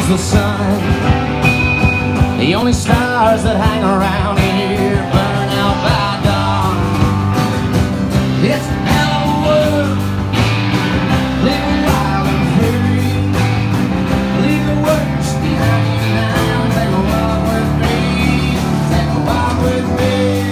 is the sun. The only stars that hang around here burn out by dawn. It's a hell of a world, living wild and free. Leave the worst behind you now and take a walk with me. Take a walk with me.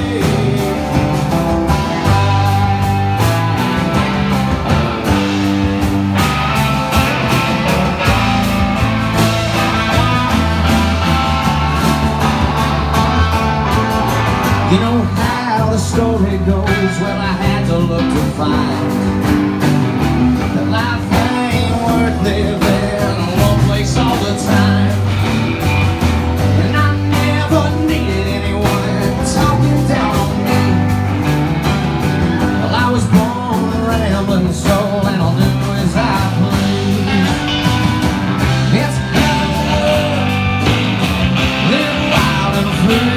You know how the story goes, well I had to look to find that life ain't worth living in one place all the time. And I never needed anyone talking down on me. Well, I was born a rambling soul and I'll do as I please. It's a hell of a world, live wild and free.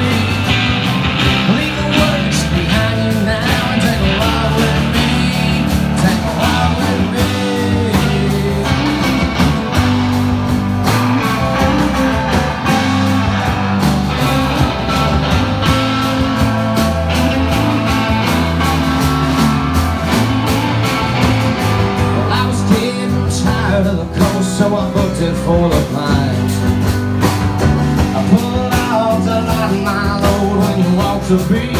To the coast, so I booked it for the pines. I pulled out to lighten my load when you walk the beat.